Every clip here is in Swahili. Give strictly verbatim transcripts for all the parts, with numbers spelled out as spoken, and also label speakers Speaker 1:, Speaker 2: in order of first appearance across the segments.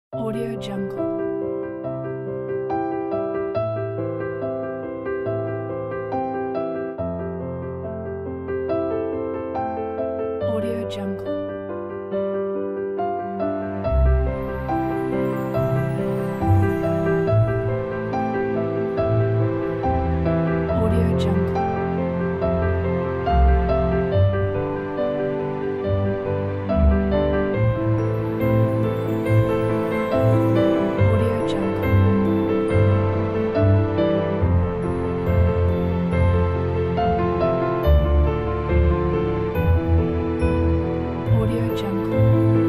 Speaker 1: Audio Jungle. Audio Jungle. Audio Jungle. Audio Jungle. Audio Jungle.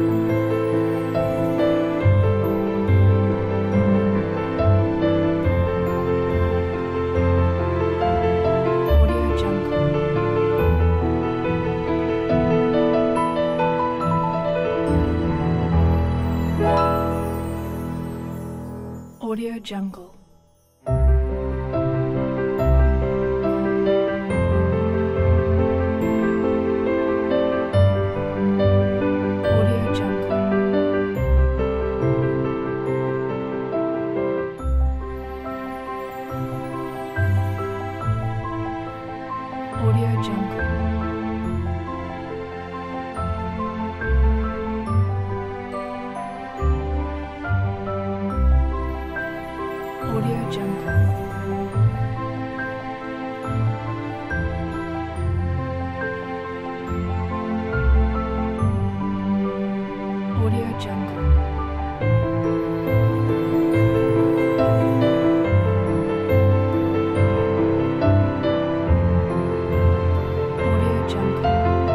Speaker 1: Audio Jungle. Audio Jungle. Audio Jungle. Audio Jungle. Audio Jungle. Audio Jungle. Audio Jungle.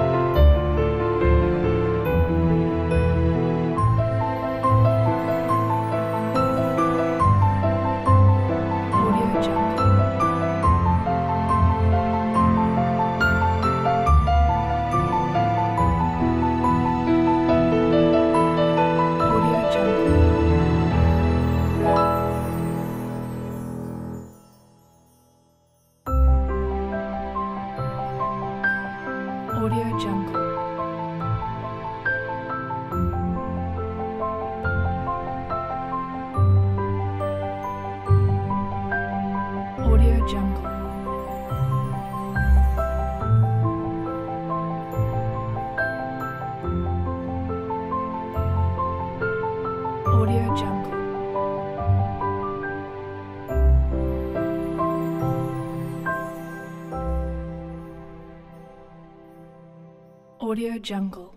Speaker 1: Audio Jungle. Audio Jungle. Audio Jungle. Audio Jungle. Audio Jungle. Audio Jungle.